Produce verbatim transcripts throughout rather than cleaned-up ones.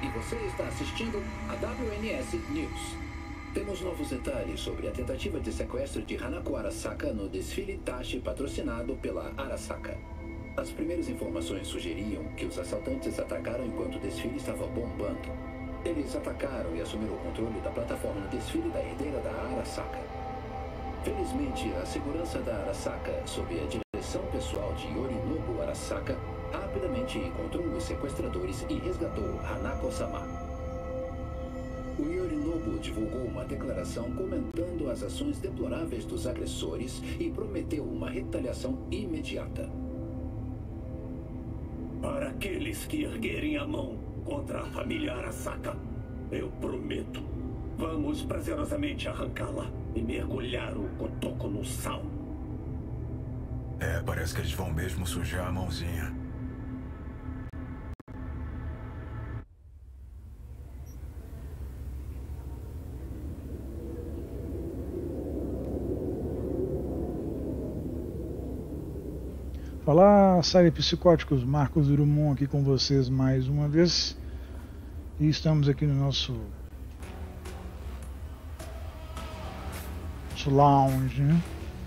e você está assistindo a W N S News. Temos novos detalhes sobre a tentativa de sequestro de Hanako Arasaka no desfile Tashi patrocinado pela Arasaka. As primeiras informações sugeriam que os assaltantes atacaram enquanto o desfile estava bombando. Eles atacaram e assumiram o controle da plataforma do desfile da herdeira da Arasaka. Felizmente, a segurança da Arasaka, sob a direção pessoal de Yorinobu Arasaka, rapidamente encontrou os sequestradores e resgatou Hanako-sama. O Yorinobu divulgou uma declaração comentando as ações deploráveis dos agressores e prometeu uma retaliação imediata. Para aqueles que erguerem a mão contra a família Arasaka, eu prometo, vamos prazerosamente arrancá-la e mergulhar o Kotoko no sal. É, parece que eles vão mesmo sujar a mãozinha. Olá, série Psicóticos, Marcos Drummond aqui com vocês mais uma vez. E estamos aqui no nosso, nosso lounge, né?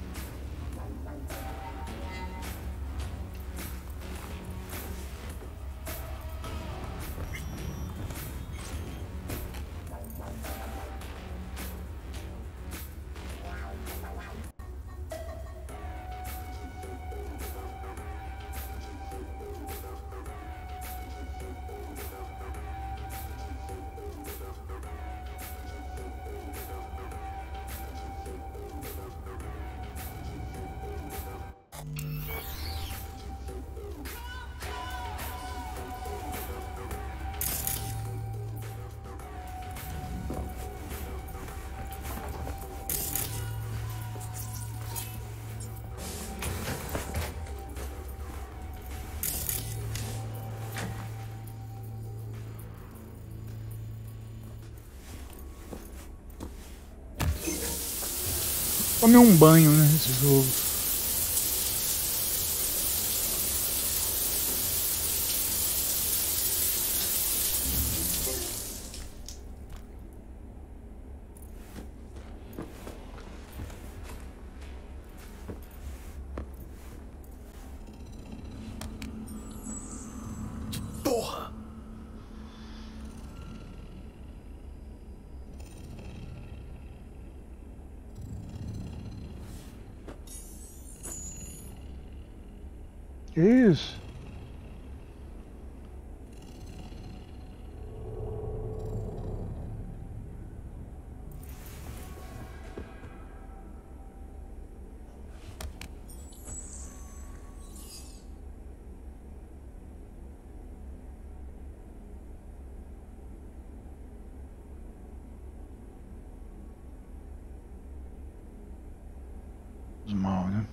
Tomei um banho, né, esse jogo. Porra! Que isso? Os mal, né?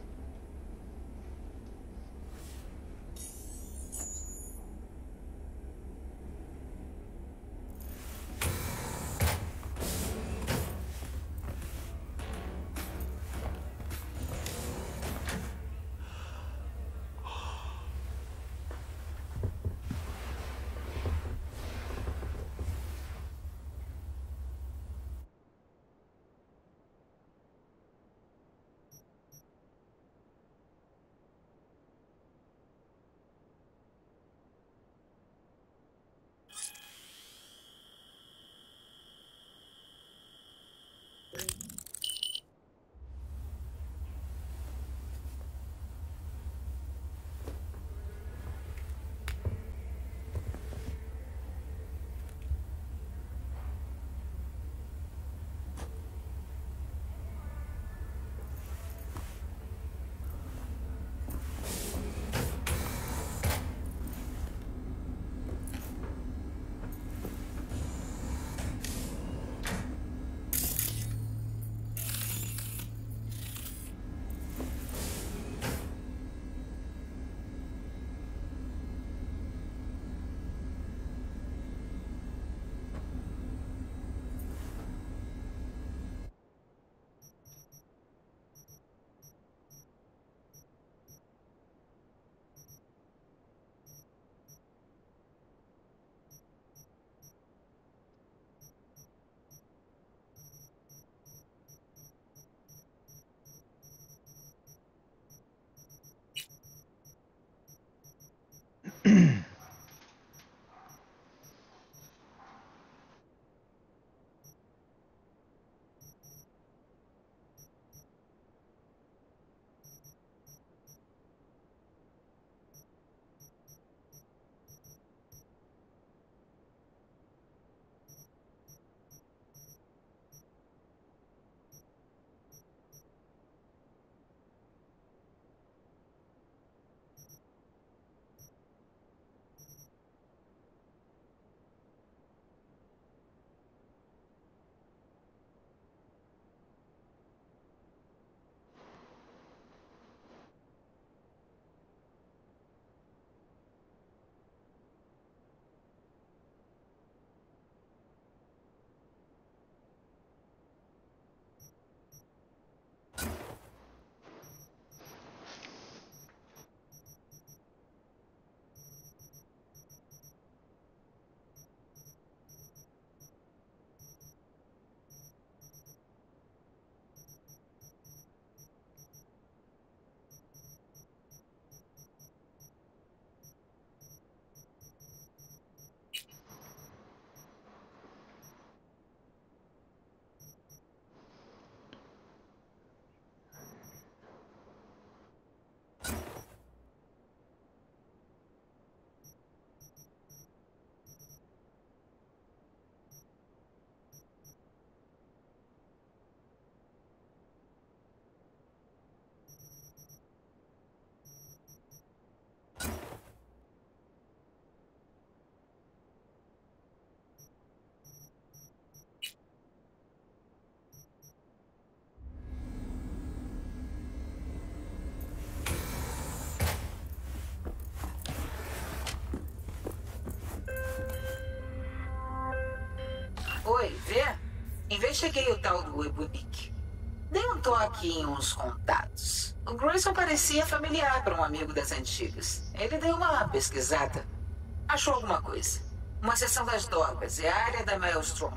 Oi, vê? Investiguei o tal do Ebunique. Dei um toque em uns contatos. O Grayson parecia familiar para um amigo das antigas. Ele deu uma pesquisada. Achou alguma coisa. Uma seção das docas. É a área da Maelstrom.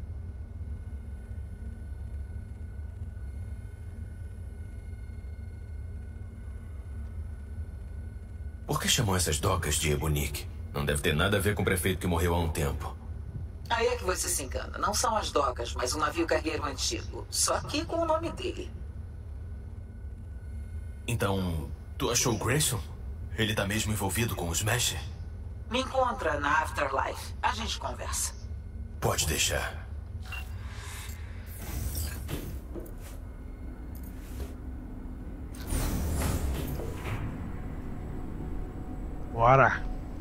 Por que chamam essas docas de Ebunique? Não deve ter nada a ver com o prefeito que morreu há um tempo. Aí é que você se engana. Não são as docas, mas um navio cargueiro antigo. Só que com o nome dele. Então, tu achou o Grayson? Ele tá mesmo envolvido com os Smasher? Me encontra na Afterlife. A gente conversa. Pode deixar. Bora!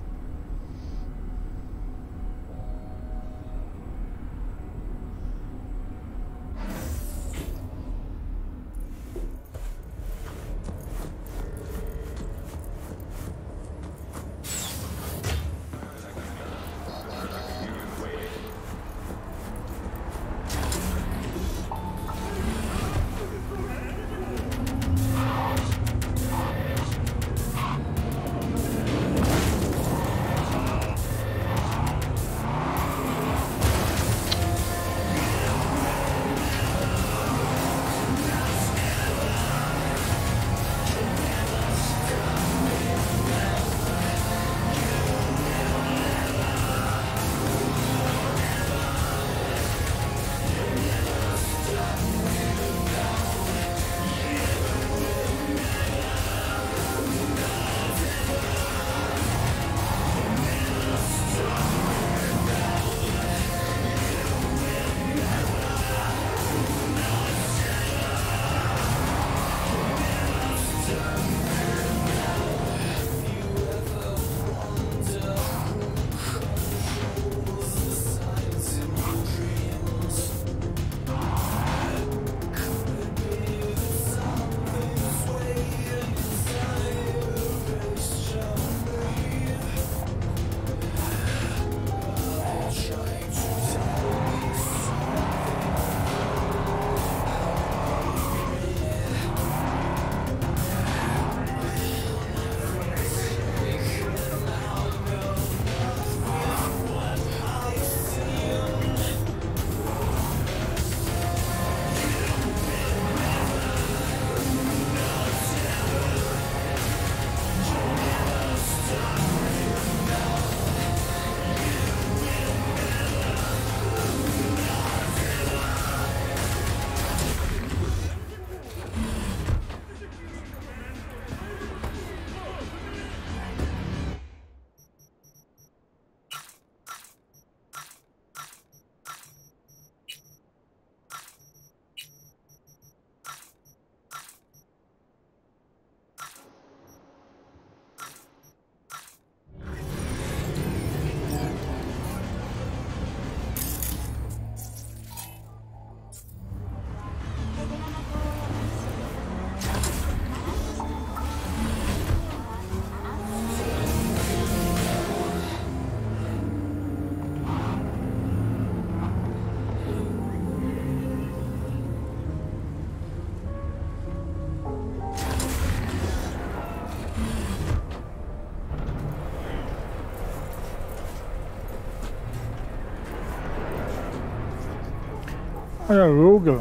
Olha a Rogue.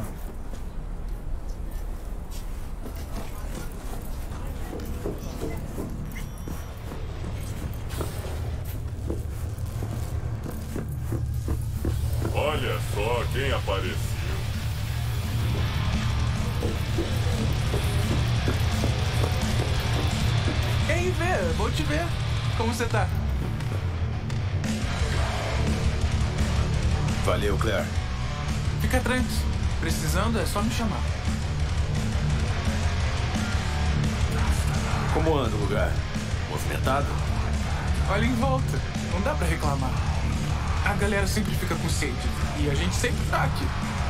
Olha só quem apareceu. Ei, Vê, bom te ver. Como você tá? Valeu, Claire. Fica tranquilo. Precisando é só me chamar. Como anda o lugar? Movimentado? Olha em volta. Não dá pra reclamar. A galera sempre fica com sede. E a gente sempre tá aqui.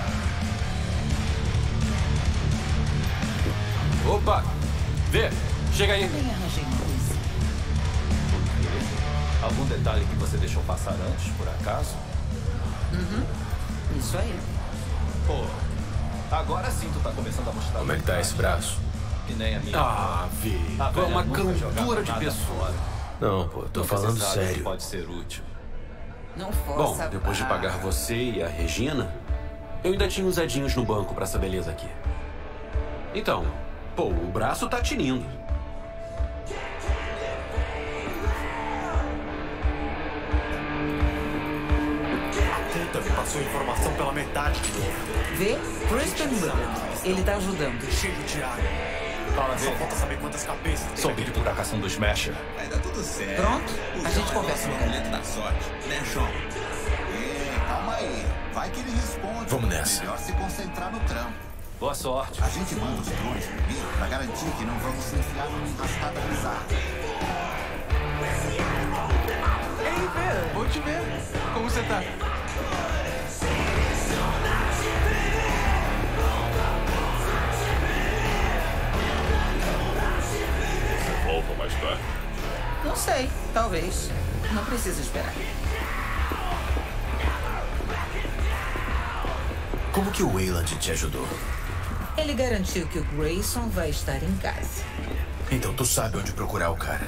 Opa! Vê! Chega aí! Nem arranjei uma coisa. O quê? Algum detalhe que você deixou passar antes, por acaso? Uhum. Isso aí. Pô, agora sim tu tá começando a mostrar. Como é que tá esse braço? Que nem a minha. Ah, Vê. A É uma velha nunca jogava candura de nada pessoa. fora. Não, pô, tô Nunca falando se sabe se sério. pode ser útil. Não Bom, força. depois de a pagar você e a Regina, eu ainda tinha uns edinhos no banco pra essa beleza aqui. Então, pô, o braço tá tinindo. Puta, me passou informação pela metade de novo. Vê? Crispin Willard. Ele tá ajudando. Cheio de área. Fala, Só Vê. falta saber quantas cabeças tem. Soube que tu tá caçando o Smasher. Vai dar tudo certo. Pronto? O A gente João conversa é o no amuleto da sorte, né, João? Ei, calma aí. Vai que ele responde. Vamos nessa. Melhor se concentrar no trampo. Boa sorte. A gente manda os drones primeiro pra garantir que não vamos se enfiar numa enrascada bizarra. Ei, Vê, vou te ver. Como você tá? Volta mais tarde. Não sei. Talvez. Não precisa esperar. Como que o Wayland te ajudou? Ele garantiu que o Grayson vai estar em casa. Então tu sabe onde procurar o cara.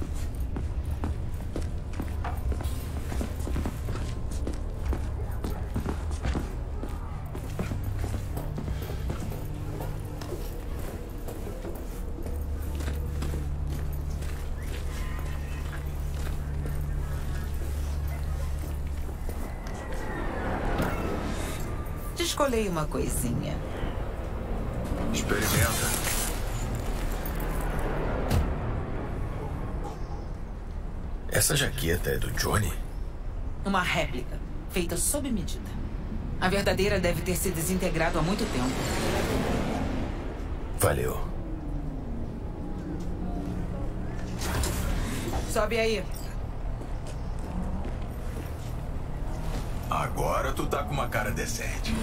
Descolei uma coisinha. Experimenta. Essa jaqueta é do Johnny? Uma réplica, feita sob medida. A verdadeira deve ter se desintegrado há muito tempo. Valeu. Sobe aí. Agora tu tá com uma cara decente.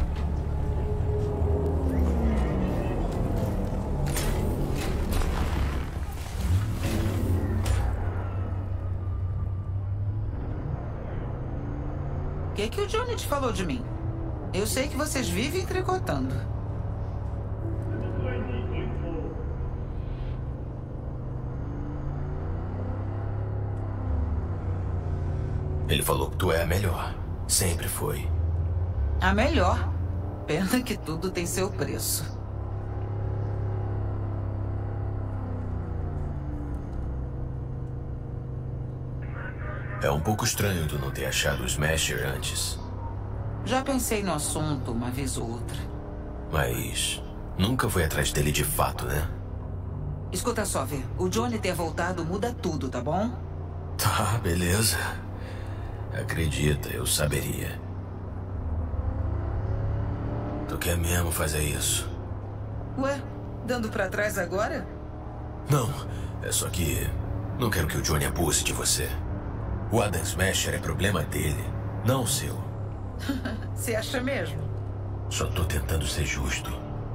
O que, que o Johnny te falou de mim? Eu sei que vocês vivem tricotando. Ele falou que tu é a melhor. Sempre foi. A melhor. Pena que tudo tem seu preço. É um pouco estranho tu não ter achado o Smasher antes. Já pensei no assunto uma vez ou outra. Mas nunca foi atrás dele de fato, né? Escuta só, Vê. O Johnny ter voltado muda tudo, tá bom? Tá, beleza. Acredita, eu saberia. Tu quer mesmo fazer isso? Ué, dando pra trás agora? Não, é só que não quero que o Johnny abuse de você. O Adam Smasher é problema dele, não seu. Você acha mesmo? Só tô tentando ser justo.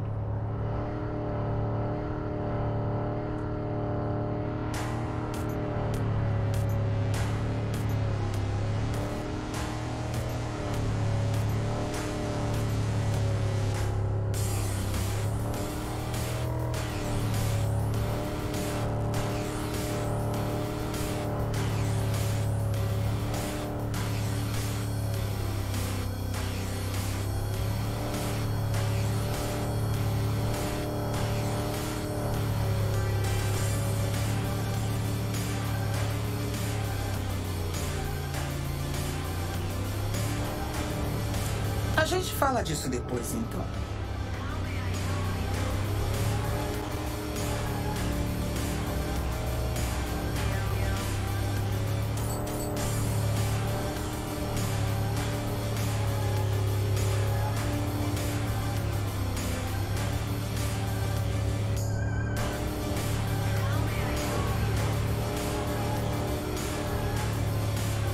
A gente fala disso depois, então.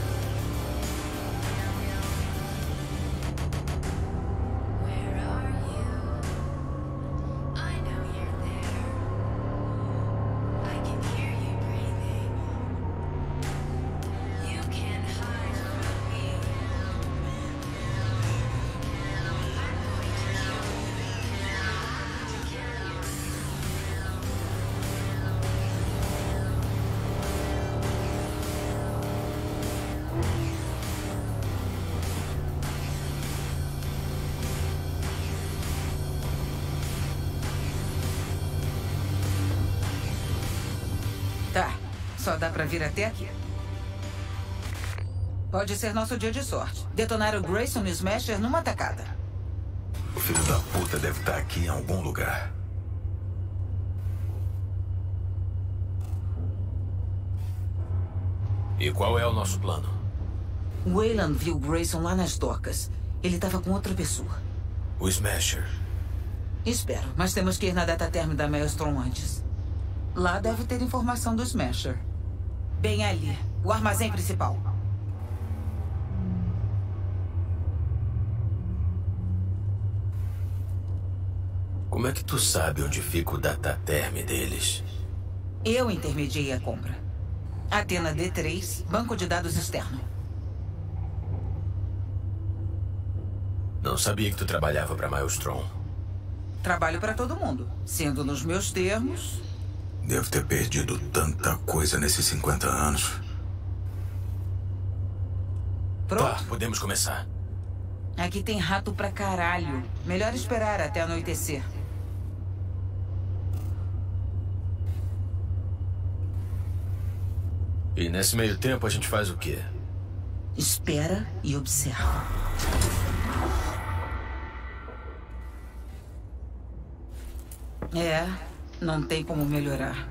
Where are you? Só dá pra vir até aqui. Pode ser nosso dia de sorte. Detonar o Grayson e o Smasher numa tacada. O filho da puta deve estar aqui em algum lugar. E qual é o nosso plano? Wayland viu o Grayson lá nas docas. Ele estava com outra pessoa. O Smasher. Espero, mas temos que ir na data term da Maelstrom antes. Lá deve ter informação do Smasher. Bem ali, o armazém principal. Como é que tu sabe onde fica o data term deles? Eu intermediei a compra. Athena D três, banco de dados externo. Não sabia que tu trabalhava para Maelstrom. Trabalho para todo mundo. Sendo nos meus termos... Devo ter perdido tanta coisa nesses cinquenta anos. Pronto. Tá, podemos começar. Aqui tem rato pra caralho. Melhor esperar até anoitecer. E nesse meio tempo a gente faz o quê? Espera e observa. É, não tem como melhorar.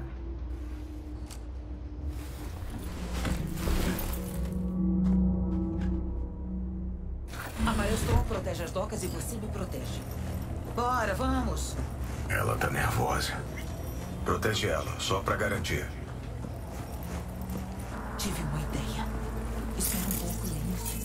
A Maelstrom protege as docas e você me protege. Bora, vamos. Ela tá nervosa. Protege ela, só pra garantir. Tive uma ideia. Espera um pouco, Lance.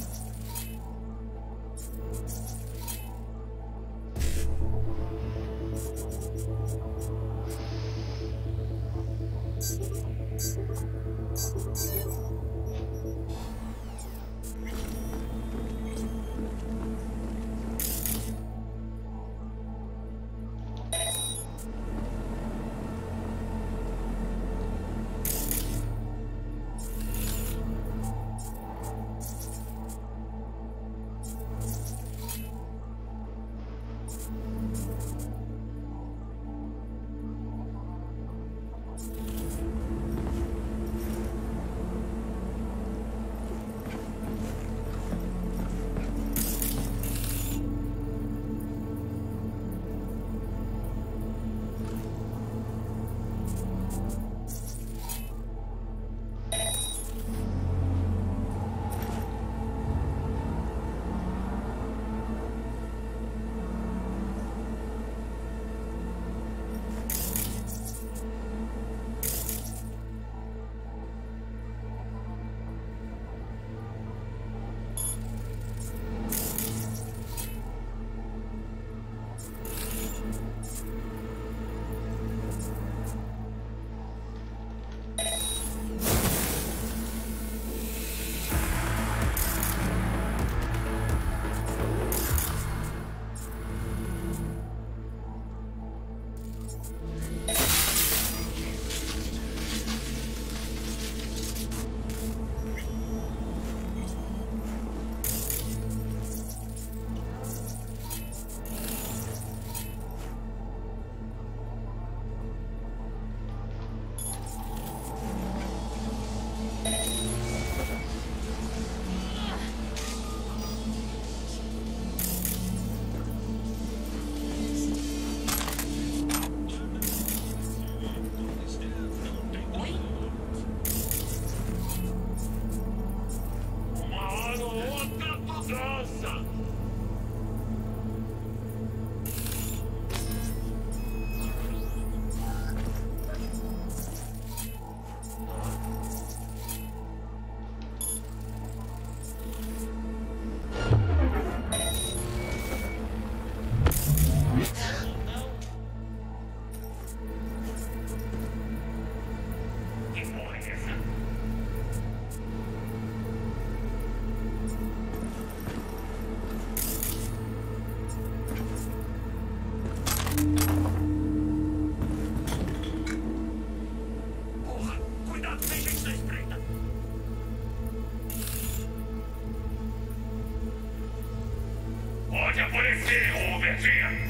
Pode aparecer, ô Verdinha.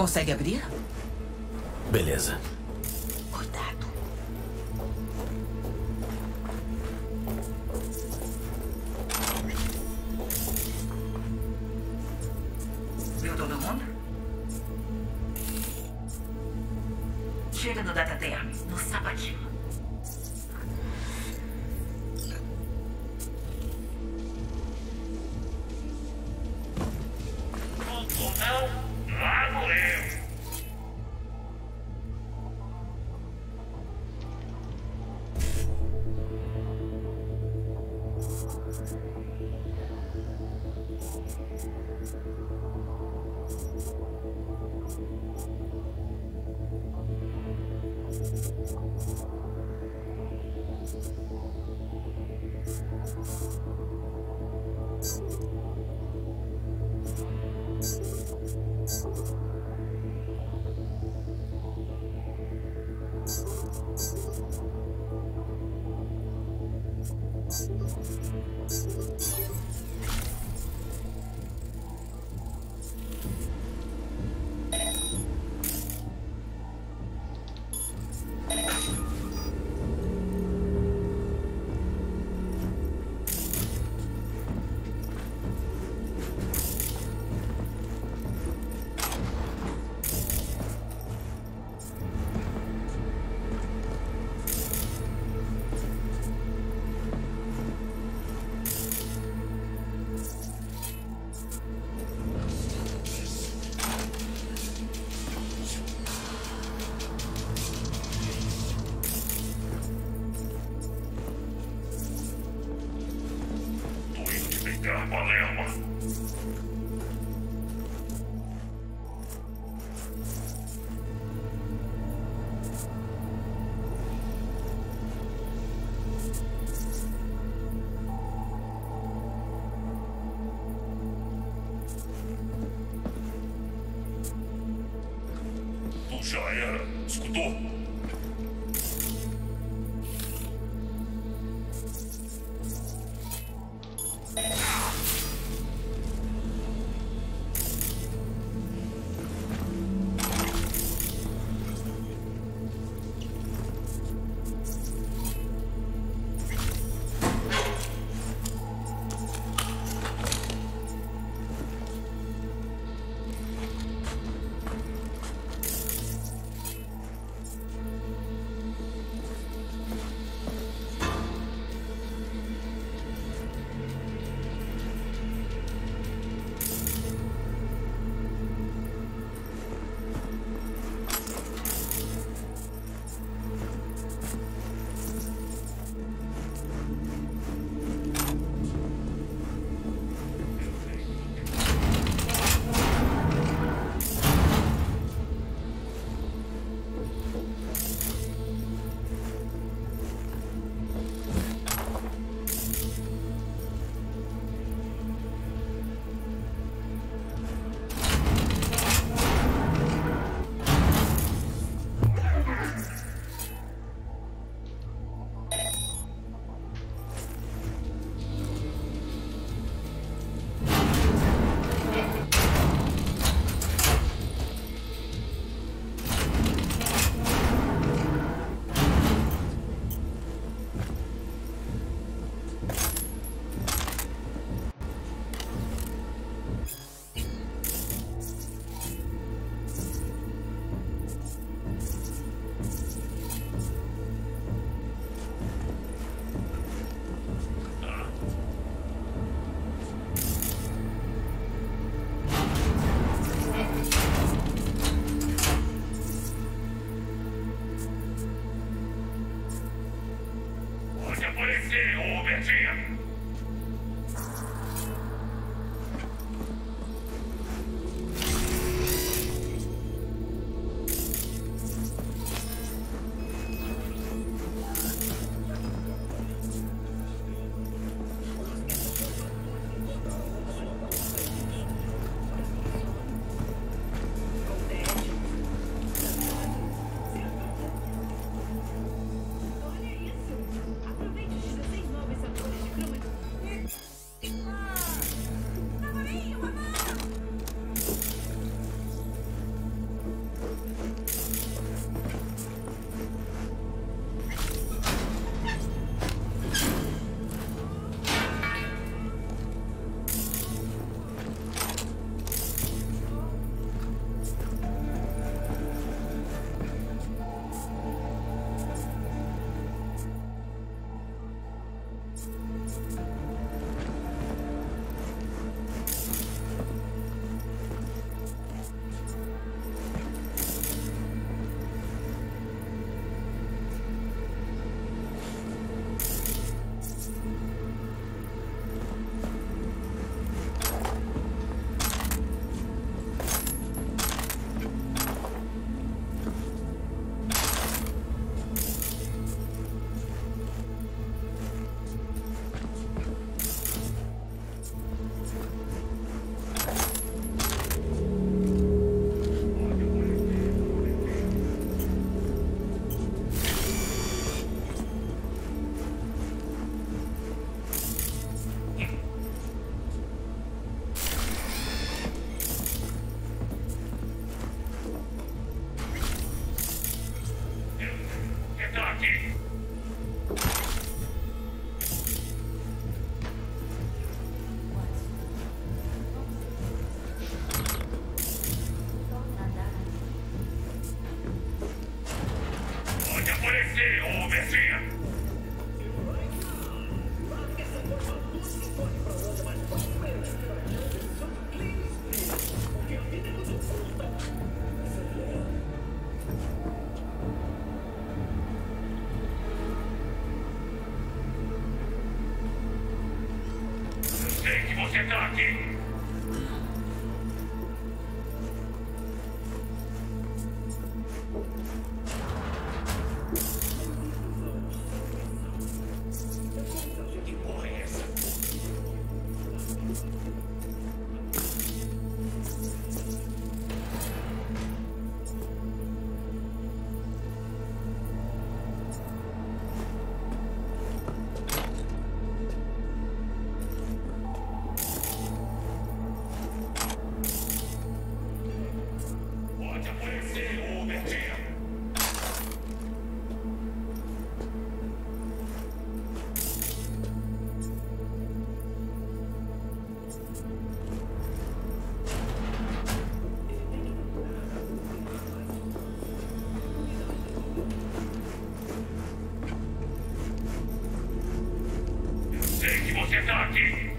Consegue abrir? Beleza. Cuidado. Viu todo mundo? Chega no dataterm, no sapatinho. Já era. Escutou? Aproveite os dezesseis novos sabores de crema tá aqui. Pode aparecer, ô Verdinha. Sei que você tá aqui. Que porra é essa? Pode aparecer, ô Verdinha. Sei que você tá aqui.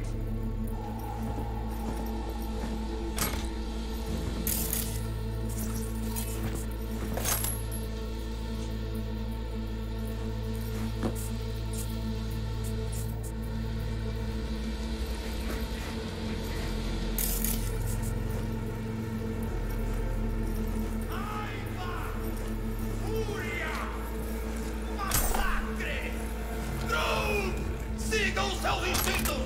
Sigam seus instintos!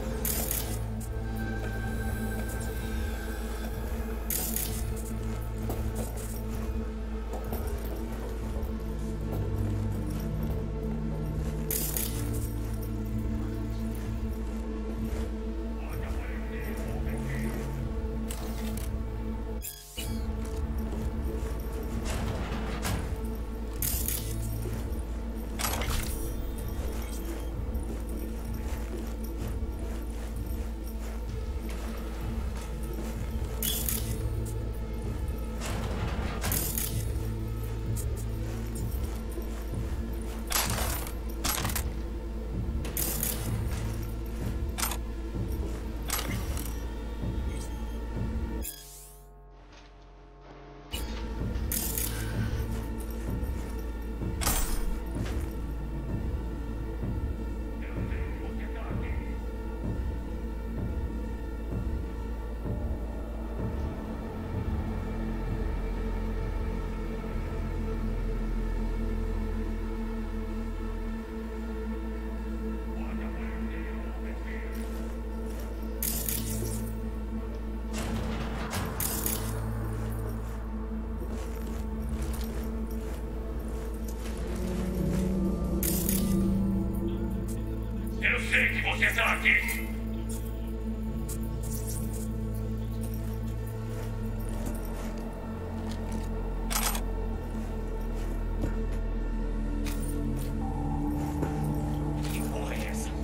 Eu sei que você tá aqui. Que porra é essa?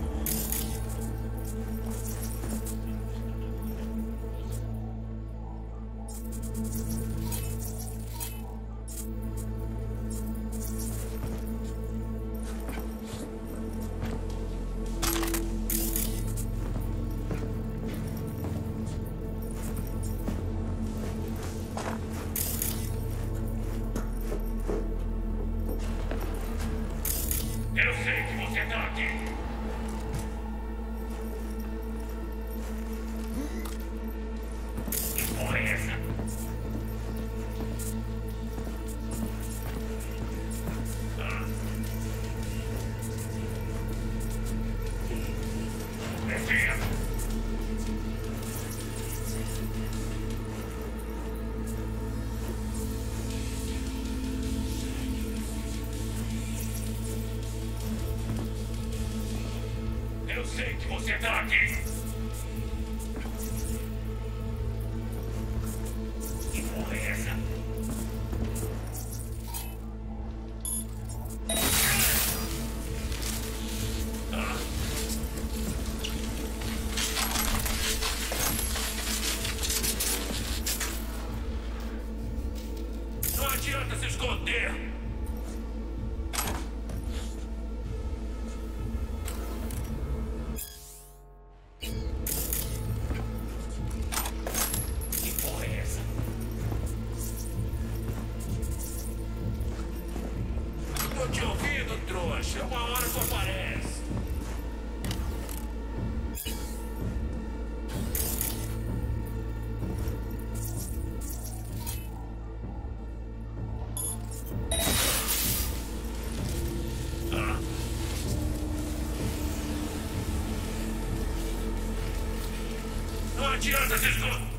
Eu sei que você tá aqui. Que porra é essa? Ah. Verdinha. Eu sei que você tá aqui. Que porra é essa? Relaxa, uma hora tu aparece. Ah. Não adianta, Tesco.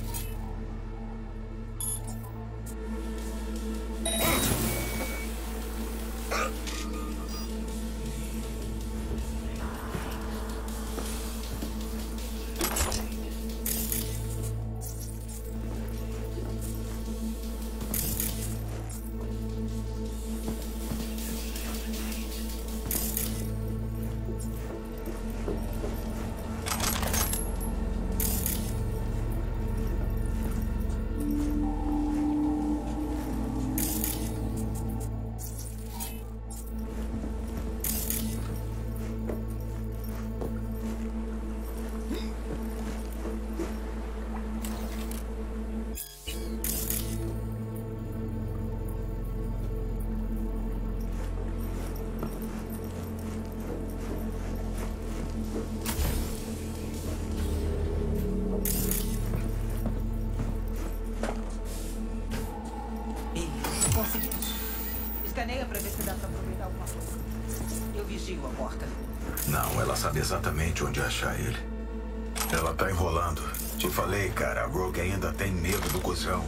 Escaneia pra ver se dá pra aproveitar alguma coisa. Eu vigio a porta. Não, ela sabe exatamente onde achar ele. Ela tá enrolando. Te falei, cara, a Rogue ainda tem medo do cuzão.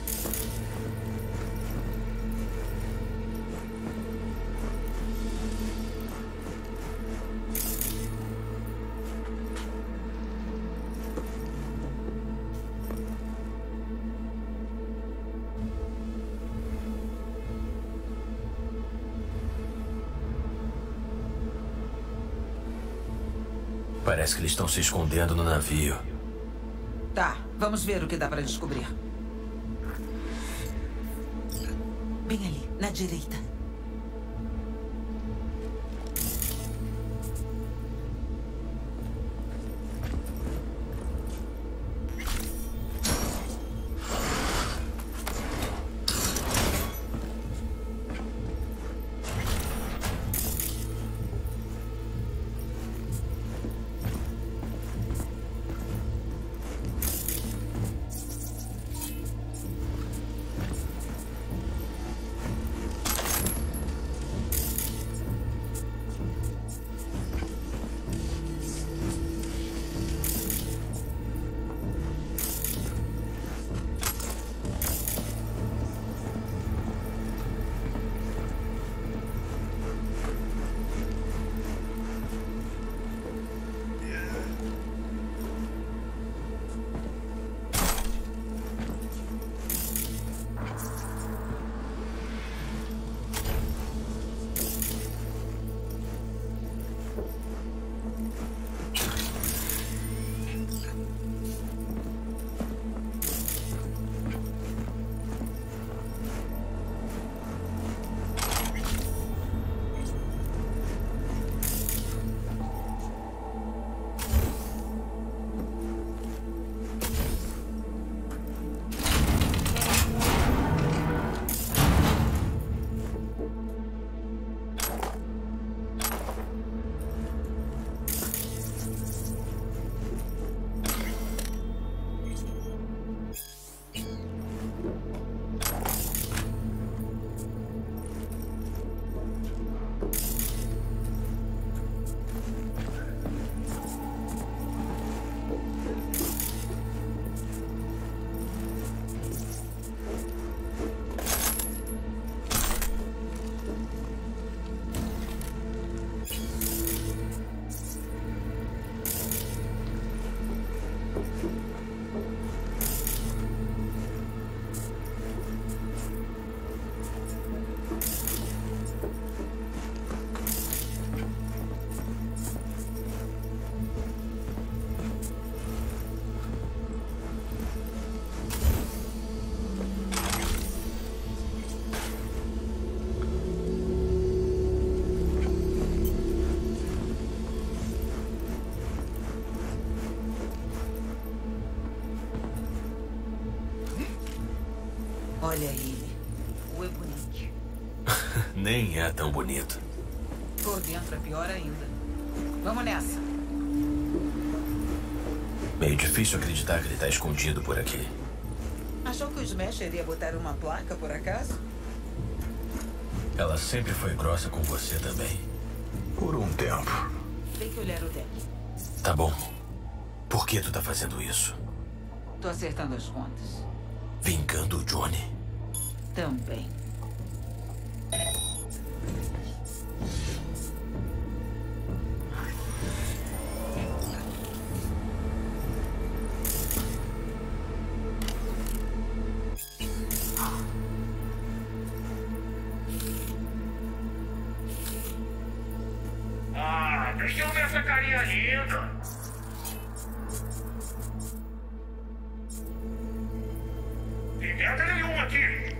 Parece que eles estão se escondendo no navio. Tá, vamos ver o que dá pra descobrir. Bem ali, na direita. Olha ele, o Ebunik. Nem é tão bonito. Por dentro é pior ainda. Vamos nessa. Meio difícil acreditar que ele tá escondido por aqui. Achou que o Smasher iria botar uma placa, por acaso? Ela sempre foi grossa com você também. Por um tempo. Tem que olhar o deck. Tá bom. Por que tu tá fazendo isso? Tô acertando as contas. Vingando o Johnny? Também. Ah, deixa eu ver essa carinha linda. Tem merda nenhuma aqui.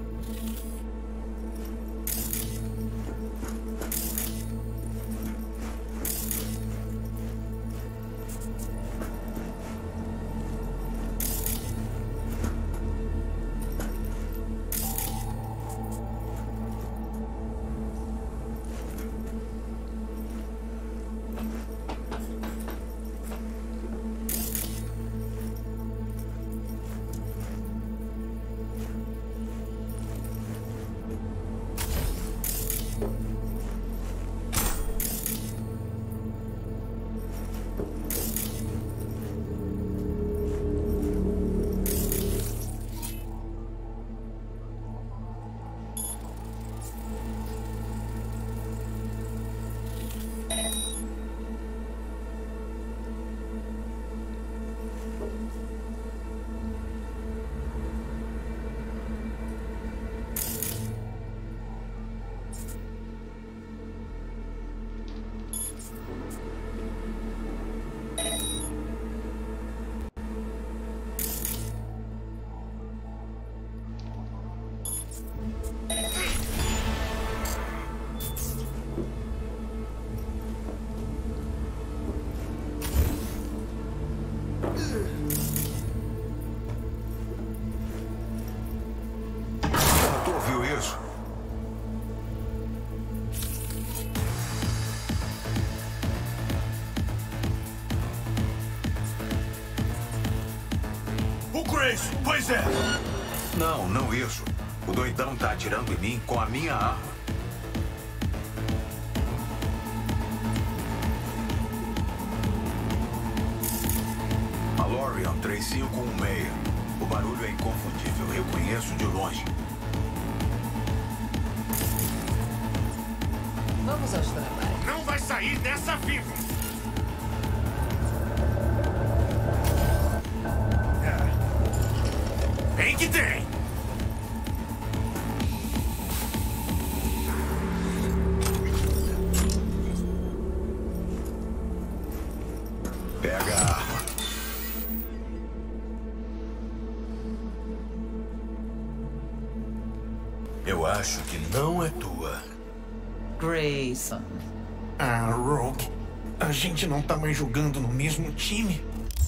Tu ouviu isso? O Grace, pois é. Não, não isso. O doidão tá atirando em mim com a minha arma. A Lorian três cinco um seis. O barulho é inconfundível. Eu conheço de longe. Vamos aos trabalhos. Não vai sair dessa vivo. Tem que tem. Pega a arma. Eu acho que não é tua. Grayson. Ah, Rogue. A gente não tá mais jogando no mesmo time?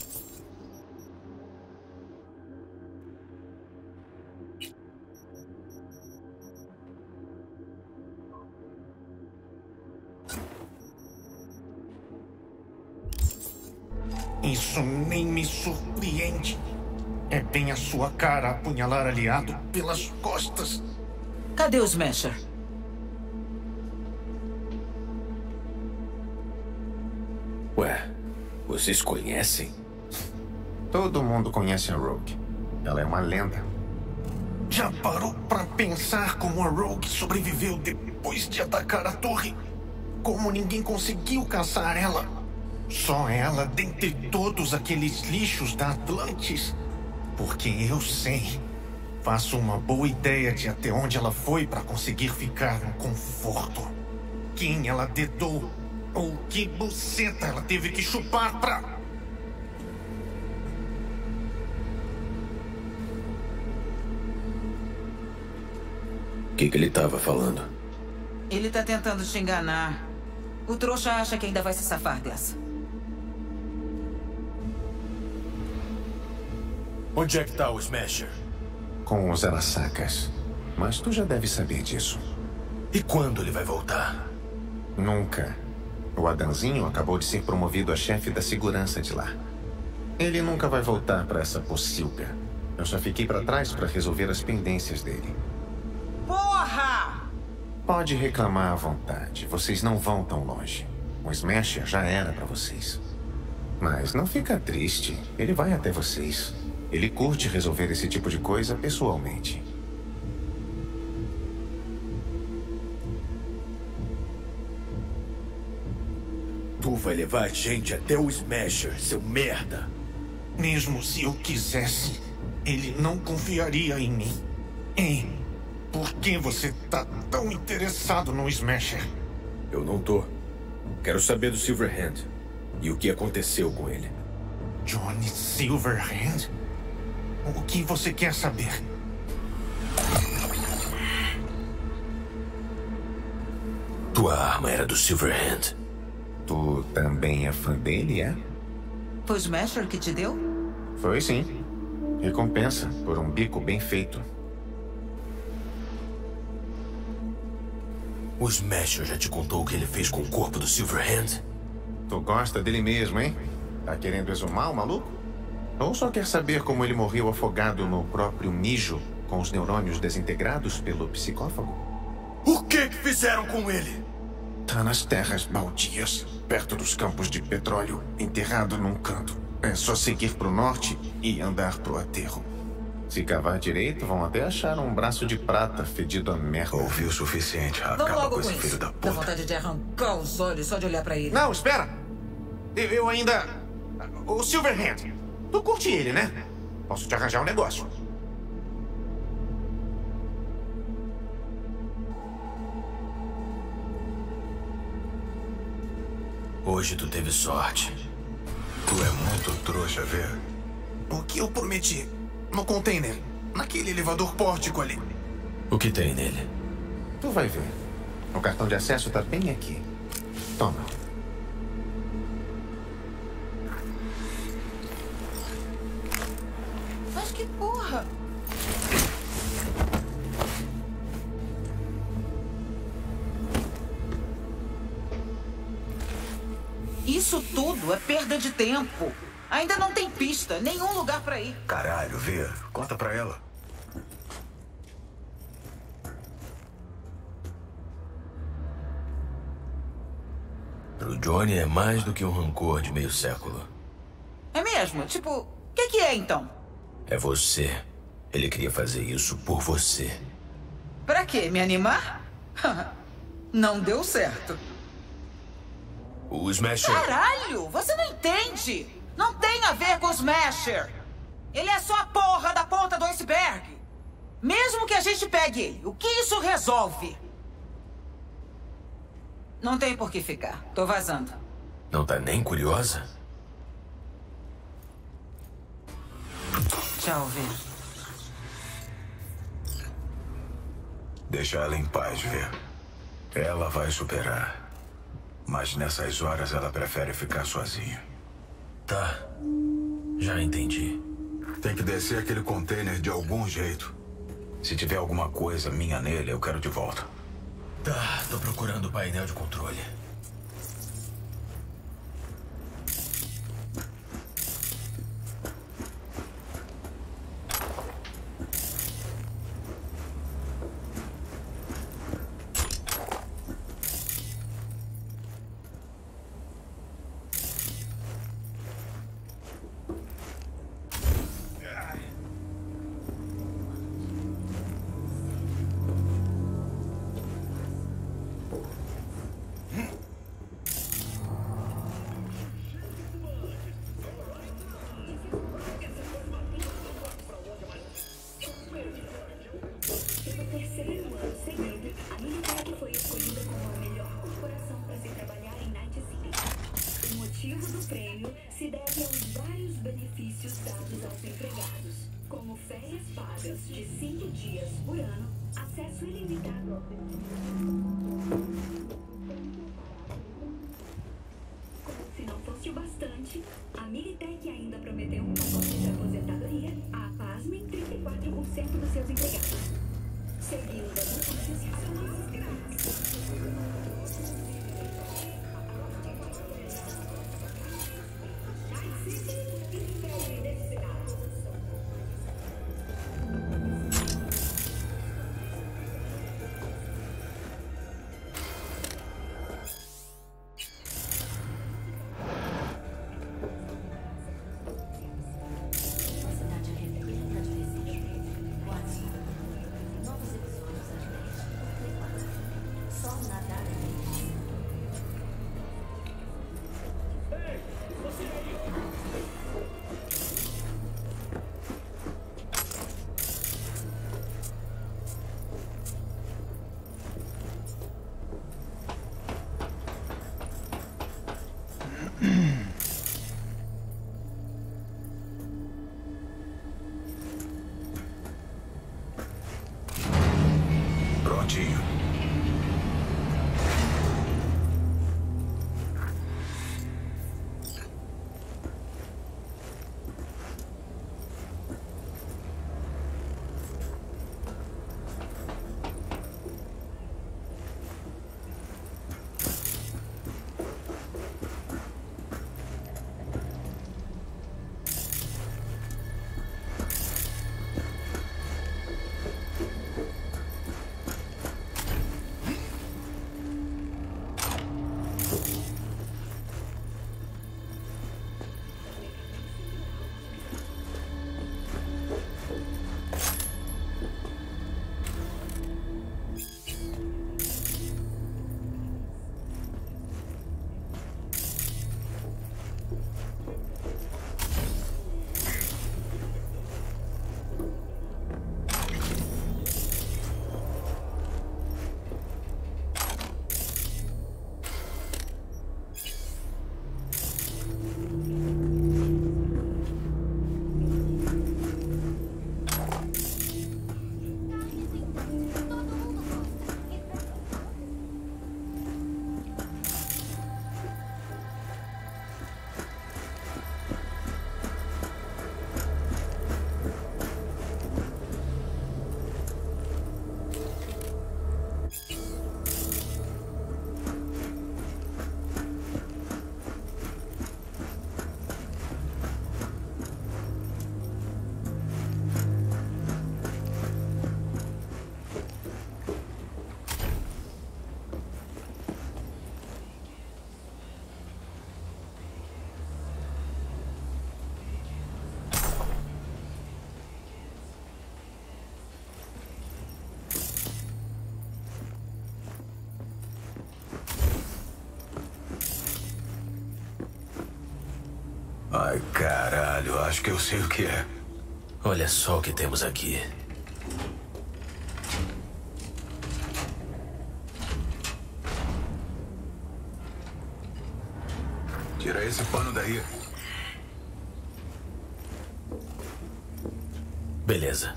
Isso nem me surpreende. É bem a sua cara apunhalar aliado pelas costas. Cadê o Smasher? Ué, vocês conhecem? Todo mundo conhece a Rogue. Ela é uma lenda. Já parou pra pensar como a Rogue sobreviveu depois de atacar a torre? Como ninguém conseguiu caçar ela? Só ela dentre todos aqueles lixos da Atlantis? Porque eu sei. Faço uma boa ideia de até onde ela foi para conseguir ficar no conforto. Quem ela dedou? Ou que buceta ela teve que chupar pra... O que, que ele tava falando? Ele tá tentando te enganar. O trouxa acha que ainda vai se safar dessa. Onde é que tá o Smasher? Com os Arasacas. Mas tu já deve saber disso. E quando ele vai voltar? Nunca. O Adamzinho acabou de ser promovido a chefe da segurança de lá. Ele nunca vai voltar para essa pocilga. Eu só fiquei para trás para resolver as pendências dele. Porra! Pode reclamar à vontade. Vocês não vão tão longe. O Smasher já era para vocês. Mas não fica triste. Ele vai até vocês. Ele curte resolver esse tipo de coisa pessoalmente. Tu vai levar a gente até o Smasher, seu merda. Mesmo se eu quisesse, ele não confiaria em mim. Hein? Por que você tá tão interessado no Smasher? Eu não tô. Quero saber do Silverhand. E o que aconteceu com ele. Johnny Silverhand? O que você quer saber? Tua arma era do Silverhand. Tu também é fã dele, é? Foi o Smasher que te deu? Foi sim. Recompensa por um bico bem feito. O Smasher já te contou o que ele fez com o corpo do Silverhand? Tu gosta dele mesmo, hein? Tá querendo exumar o maluco? Ou só quer saber como ele morreu afogado no próprio mijo, com os neurônios desintegrados pelo psicófago? O que que fizeram com ele? Tá nas terras baldias, perto dos campos de petróleo, enterrado num canto. É só seguir pro norte e andar pro aterro. Se cavar direito, vão até achar um braço de prata fedido a merda. Ouvi o suficiente. Acaba com esse filho da puta. Dá vontade de arrancar os olhos só de olhar pra ele. Não, espera! Eu, eu ainda... O Silverhand. Tu curte ele, né? Posso te arranjar um negócio. Hoje tu teve sorte. Tu é muito trouxa, vê? O que eu prometi? No container. Naquele elevador pórtico ali. O que tem nele? Tu vai ver. O cartão de acesso tá bem aqui. Toma. Mas que porra! Isso tudo é perda de tempo. Ainda não tem pista, nenhum lugar pra ir. Caralho, vê. Conta pra ela. Pro Johnny é mais do que um rancor de meio século. É mesmo? Tipo, o que, que é então? É você. Ele queria fazer isso por você. Pra quê? Me animar? Não deu certo. O Smasher... Caralho! Você não entende! Não tem a ver com o Smasher! Ele é só a porra da ponta do iceberg! Mesmo que a gente pegue ele, o que isso resolve? Não tem por que ficar. Tô vazando. Não tá nem curiosa? Tchau, Vê. Deixa ela em paz, Vê. Ela vai superar. Mas nessas horas ela prefere ficar sozinha. Tá. Já entendi. Tem que descer aquele container de algum jeito. Se tiver alguma coisa minha nele, eu quero de volta. Tá, tô procurando o painel de controle. Ai, caralho, acho que eu sei o que é. Olha só o que temos aqui. Tira esse pano daí. Beleza.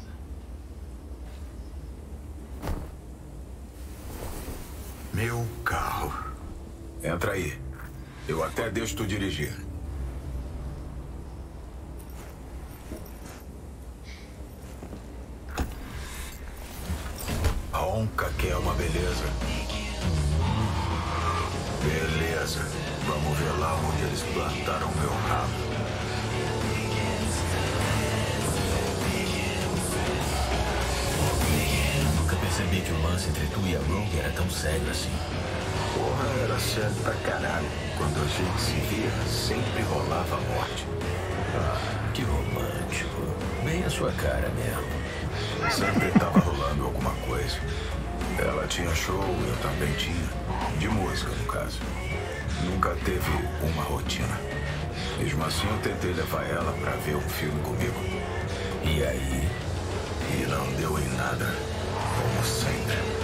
Meu carro. Entra aí. Eu até deixo tu dirigir. Ronca que é uma beleza. Beleza. Vamos ver lá onde eles plantaram meu rabo. Nunca percebi que o lance entre tu e a Rogue era tão sério assim. Porra, era sério pra caralho. Quando a gente se via, sempre rolava a morte. Ah, que romântico. Bem a sua cara mesmo. Sempre tava rolando alguma coisa. Ela tinha show, eu também tinha. De música, no caso. Nunca teve uma rotina. Mesmo assim, eu tentei levar ela pra ver um filme comigo. E aí? E não deu em nada. Como sempre.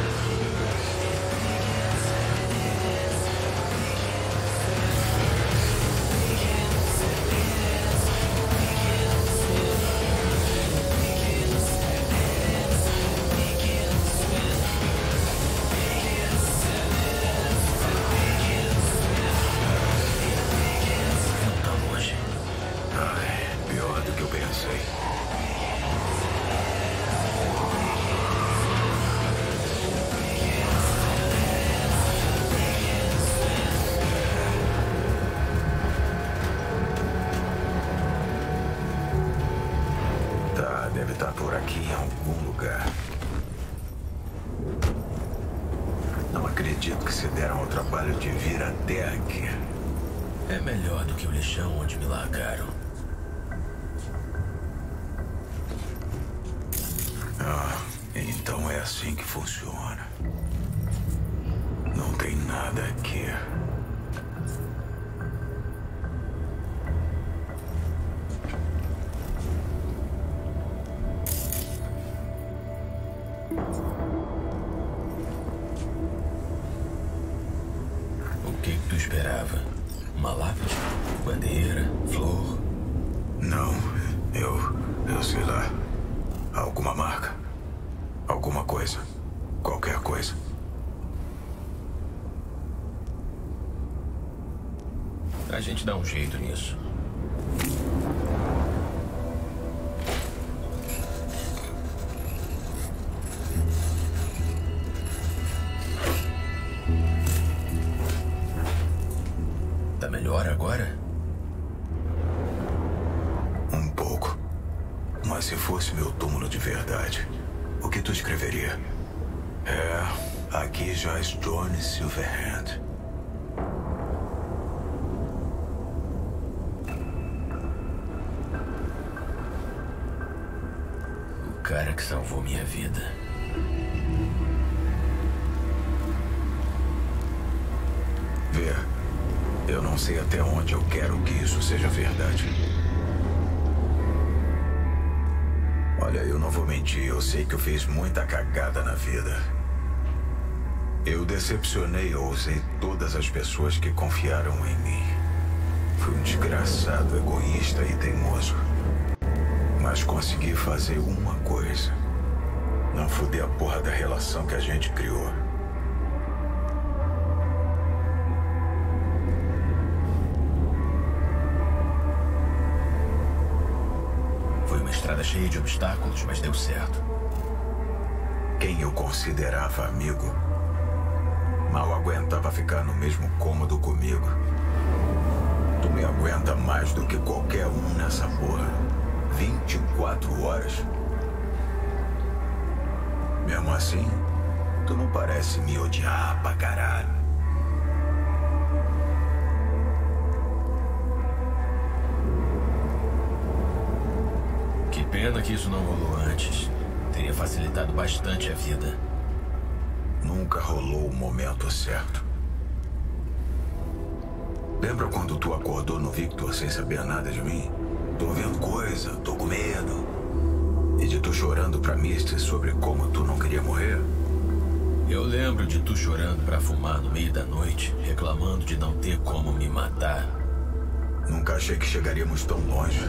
Deve estar por aqui em algum lugar. Não acredito que se deram ao trabalho de vir até aqui. É melhor do que o lixão onde me largaram. Ah, então é assim que funciona. Não tem nada aqui. O que tu esperava? Uma lápide? Bandeira? Flor? Não, eu... eu sei lá. Alguma marca. Alguma coisa. Qualquer coisa. A gente dá um jeito nisso. Tá melhor agora? Um pouco. Mas se fosse meu túmulo de verdade, o que tu escreveria? É, aqui jaz Johnny Silverhand. cara que salvou minha vida. Vê, eu não sei até onde eu quero que isso seja verdade. Olha, eu não vou mentir, eu sei que eu fiz muita cagada na vida. Eu decepcionei ou usei todas as pessoas que confiaram em mim. Fui um desgraçado, egoísta e teimoso. Mas consegui fazer uma coisa: não fuder a porra da relação que a gente criou. Foi uma estrada cheia de obstáculos, mas deu certo. Quem eu considerava amigo mal aguentava ficar no mesmo cômodo comigo. Tu me aguenta mais do que qualquer um nessa porra. vinte e quatro horas. Mesmo assim, tu não parece me odiar pra caralho. Que pena que isso não rolou antes. Teria facilitado bastante a vida. Nunca rolou o momento certo. Lembra quando tu acordou no Victor sem saber nada de mim? Tô vendo coisa, tô com medo. E de tu chorando pra Misty sobre como tu não queria morrer? Eu lembro de tu chorando pra fumar no meio da noite, reclamando de não ter como me matar. Nunca achei que chegaríamos tão longe.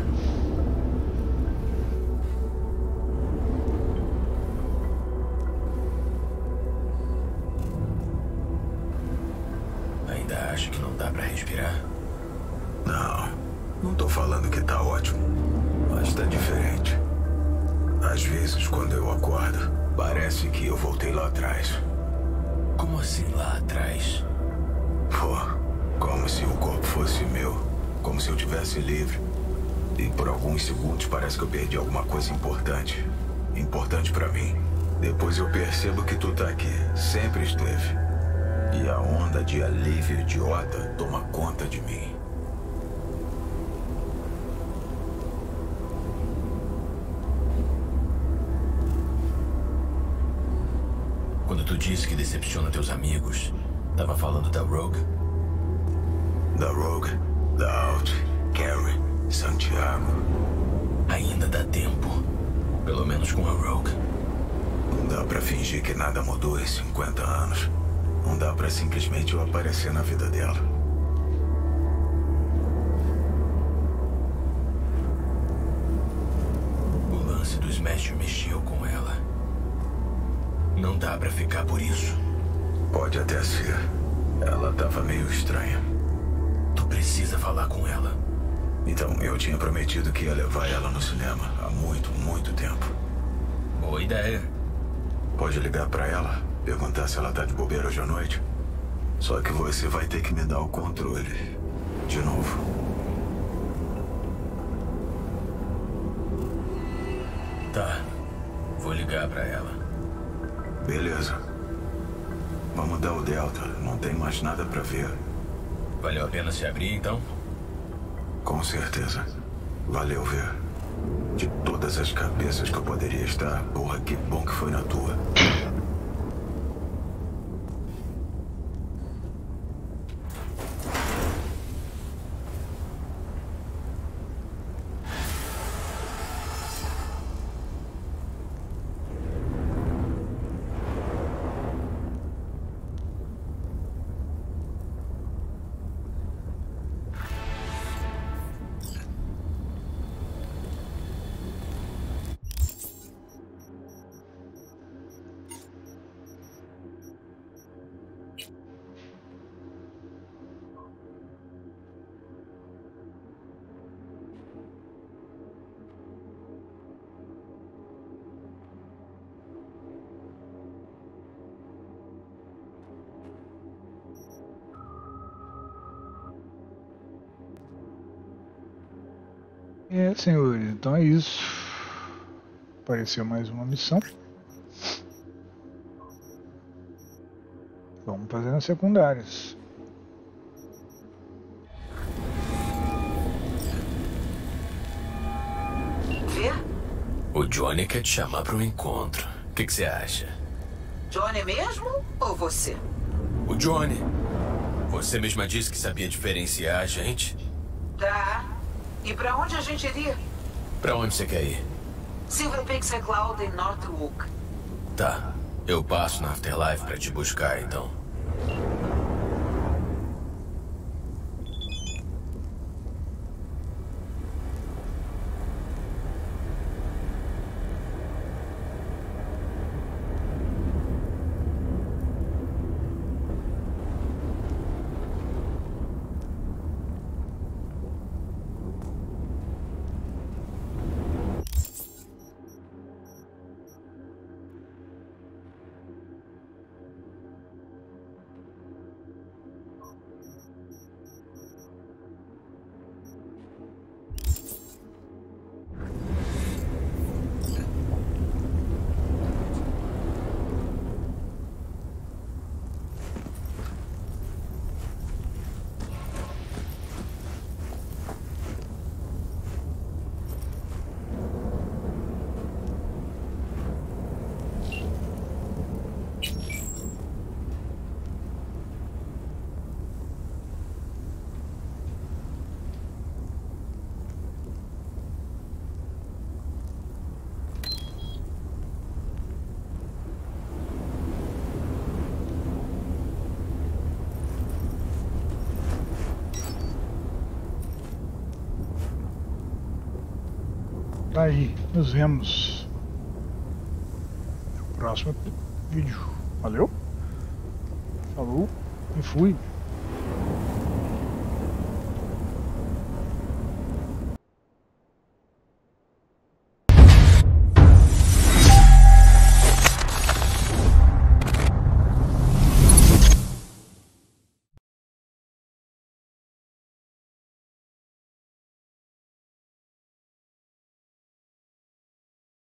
Ainda acha que não dá pra respirar? Não, não tô falando que tá ótimo, mas tá diferente. Às vezes, quando eu acordo, parece que eu voltei lá atrás. Como assim lá atrás? Pô, como se o corpo fosse meu, como se eu tivesse livre. E por alguns segundos parece que eu perdi alguma coisa importante. Importante pra mim. Depois eu percebo que tu tá aqui, sempre esteve. E a onda de alívio idiota toma conta de mim. Quando tu disse que decepciona teus amigos, tava falando da Rogue? Da Rogue, da Alt, Carrie, Santiago. Ainda dá tempo. Pelo menos com a Rogue. Não dá pra fingir que nada mudou em cinquenta anos. Não dá pra simplesmente eu aparecer na vida dela. O lance do Smash mexeu com ela. Não dá pra ficar por isso. Pode até ser. Ela tava meio estranha. Tu precisa falar com ela. Então, eu tinha prometido que ia levar ela no cinema há muito, muito tempo. Boa ideia. Pode ligar pra ela, perguntar se ela tá de bobeira hoje à noite. Só que você vai ter que me dar o controle. De novo. Tá. Vou ligar pra ela. Beleza. Vamos dar o Delta. Não tem mais nada pra ver. Valeu a pena se abrir, então? Com certeza. Valeu ver. De todas as cabeças que eu poderia estar, porra, que bom que foi na tua. É, senhores, então é isso. Apareceu mais uma missão. Vamos fazer as secundárias. Vê? O Johnny quer te chamar para um encontro. O que você acha? Johnny mesmo ou você? O Johnny. Você mesma disse que sabia diferenciar a gente. Tá. E pra onde a gente iria? Pra onde você quer ir? Silver Pixel Cloud em Northwood. Tá. Eu passo na Afterlife pra te buscar, então. Tá aí, nos vemos no próximo vídeo. Valeu, falou e fui.